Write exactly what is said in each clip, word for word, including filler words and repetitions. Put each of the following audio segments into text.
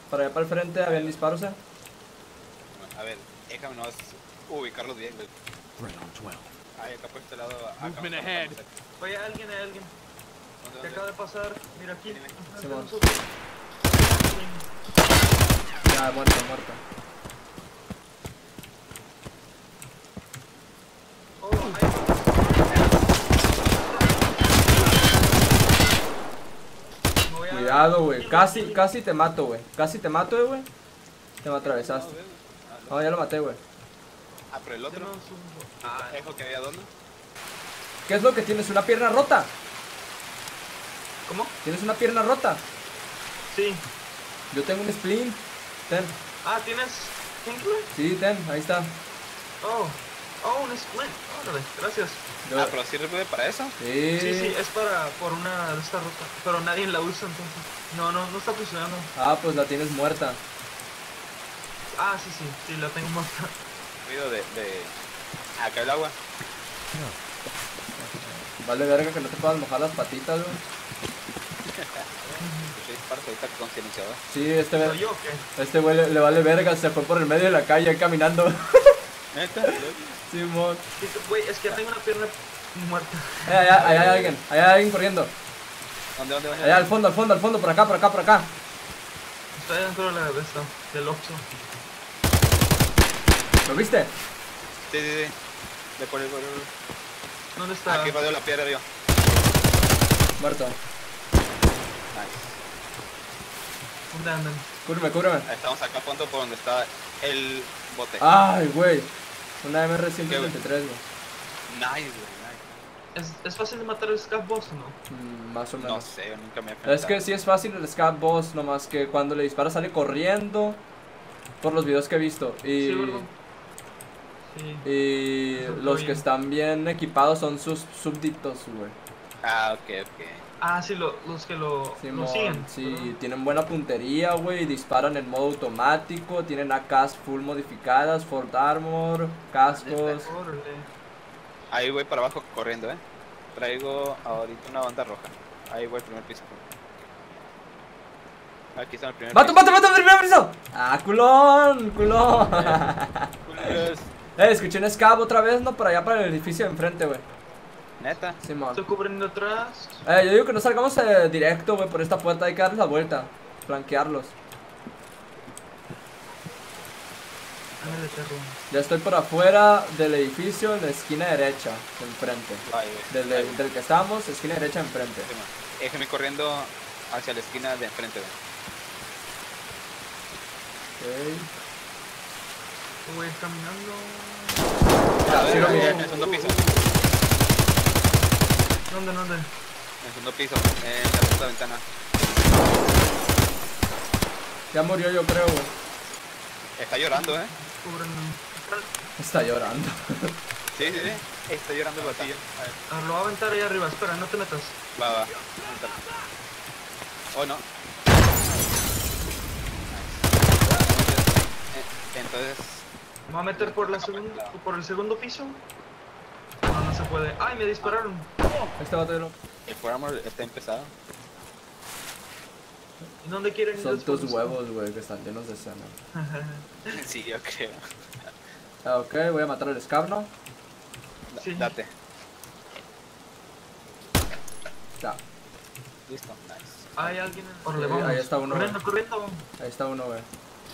Para allá para el frente habían disparos, eh. A ver, déjame nomás ubicarlos bien, güey. Ay, acá por este lado. Acá Movement ahead. Oye, alguien, hay alguien. ¿Dónde, Que dónde? acaba de pasar. Mira aquí. Dime. enfrente de Simón. nosotros. Ya, muerto, muerto. Oh, ahí. Me voy a- Cuidado, güey. Casi, casi te mato, güey. Casi te mato, eh, güey. Te me atravesaste. No, güey. Ah, no. No, ya lo maté, güey. Ah, pero el otro. Denos un- Ah, ¿eso que había dónde? ¿Qué es lo que tienes? ¿Una pierna rota? ¿Cómo? ¿Tienes una pierna rota? Sí. Yo tengo un splint. Ten. Ah, ¿tienes Kinkler? Sí, ten. Ahí está. Oh. Oh, un splint. Órale, gracias. Yo- Ah, pero sí sirve para eso. Sí. Sí, sí, es para, por una de esta ruta. Pero nadie la usa entonces. No, no, no está funcionando. Ah, pues la tienes muerta. Ah, sí, sí, sí, la tengo muerta. Ruido de, de... Acá el agua. Vale verga que no te puedas mojar las patitas, güey. Soy parte ahorita con silenciador. Sí, este ¿Soy güey. yo o qué? Este güey le, le vale verga, se fue por el medio de la calle caminando. ¿Neta? Simón. Sí, güey, es que ya tengo una pierna muerta. Eh, allá, allá hay alguien, allá hay alguien corriendo. ¿Dónde, dónde, dónde? Allá al fondo, al fondo, al fondo, por acá, por acá, por acá. Está dentro de la de esta, del Oxxo. ¿Lo viste? Sí, sí, sí. De por el... ¿Dónde está? Aquí radio la piedra, yo. Muerto. Nice. ¿Dónde andan? Cúbreme, cúbreme. Estamos acá a fondo por donde está el bote. Ay, güey. Una M R ciento treinta y tres, güey. Nice, güey, nice. ¿Es, ¿Es fácil de matar el Scav Boss o no? Mm, más o No menos. sé, yo nunca me he enfrentado. Es que sí es fácil el Scav Boss, nomás que cuando le disparas sale corriendo. Por los videos que he visto. Y, Sí, ¿verdad? Sí. y Eso está los bien. que están bien equipados son sus súbditos, güey. Ah, ok, ok. Ah, sí, lo, los que lo, lo Simón, siguen. sí, ¿verdad? tienen buena puntería, güey, disparan en modo automático, tienen A Ks full modificadas, Ford Armor, cascos. Órale. Ahí voy para abajo corriendo, eh. Traigo ahorita una banda roja. Ahí voy al primer piso. Aquí está el primer ¡Vato, piso. vato, vato, primer piso! ¡Ah, culón, culón! Culeros. Eh, escuché un Scav otra vez, ¿no? Por allá para el edificio de enfrente, güey. Neta. Simón. Estoy cubriendo atrás. Eh, yo digo que no salgamos eh, directo, güey, por esta puerta, hay que darles la vuelta. Flanquearlos. Ándale, perro. Ya estoy por afuera del edificio, en la esquina derecha, enfrente. Ahí, güey. Del, Ahí, del, del que estamos, esquina derecha enfrente. Sí, man. Déjame corriendo hacia la esquina de enfrente, güey. Ok. Voy caminando. Ya, Ah, sí lo en miré. el segundo piso. ¿Dónde, dónde? En el segundo piso. En la segunda ventana. Ya murió yo creo, güey. Está llorando, eh. Cubren. Está llorando. Sí, sí, sí. Está llorando el batillo. A ver. Ah, lo voy a aventar ahí arriba. Espera, no te metas. Va, va. Oh, no. Eh, Entonces, Me voy a meter por la segunda, por el segundo piso. No, no se puede. ¡Ay, me dispararon! Este vato de lo... el programa está empezado. ¿Y dónde quieren ir Son después tus de esto? huevos, güey, que están llenos de semen. Sí, yo creo. Ah, ok, voy a matar al Scav, ¿no? Sí. Date. Ya, Listo. Nice. Hay alguien en... Órale, Sí, vamos. ahí está uno, Corriendo, güey. corriendo. ahí está uno, güey.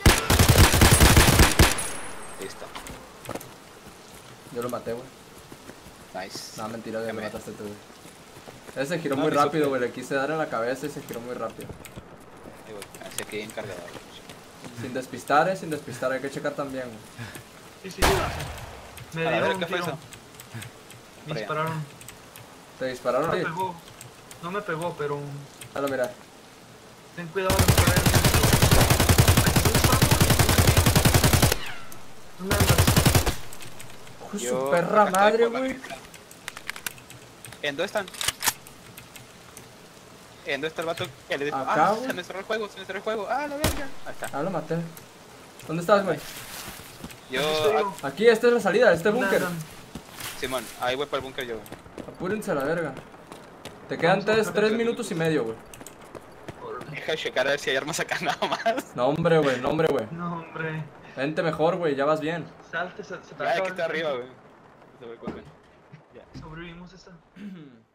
Listo. Yo lo maté, güey. Nice. No, mentira, ya Ya lo me- mataste tú, güey. Ese se giró No, muy ni rápido, supe. güey. Le quise dar en la cabeza y se giró muy rápido. Ahí voy. Así que encargado. Sin despistar, eh, sin despistar. Hay que checar también, güey. Sí, sí, sí. Me A dieron ver, un ¿qué fue tiro. eso? Me Por allá. dispararon. ¿Te dispararon? No me ahí? pegó. No me pegó, pero... Ah, no, mira. Ten cuidado de disparar. ¿Dónde andas? Hijo de Yo su perra acá estoy madre, por la güey. mitad. ¿En dónde están? ¿En dónde está el vato? Que le dijo, Acá, ah, güey. se me cerró el juego, se me cerró el juego. Ah, la verga. Ahí está. Ah, lo maté. ¿Dónde estás, güey? Yo, Aquí estoy yo. Aquí, esta es la salida, este ¿Dónde búnker. andan? ah, Simón, ahí voy para el búnker yo. Apúrense a la verga. Te quedan Vamos a tres, bajar tres el- minutos y medio, güey. Órale. Deja checar a ver si hay armas acá nada más. No, hombre, güey, no, hombre, güey. No, hombre. Vente mejor, güey, ya vas bien. Salte, se, se te Ya, aquí acaba está el arriba, tiempo. güey. Se ve con- Sobrevivimos esta.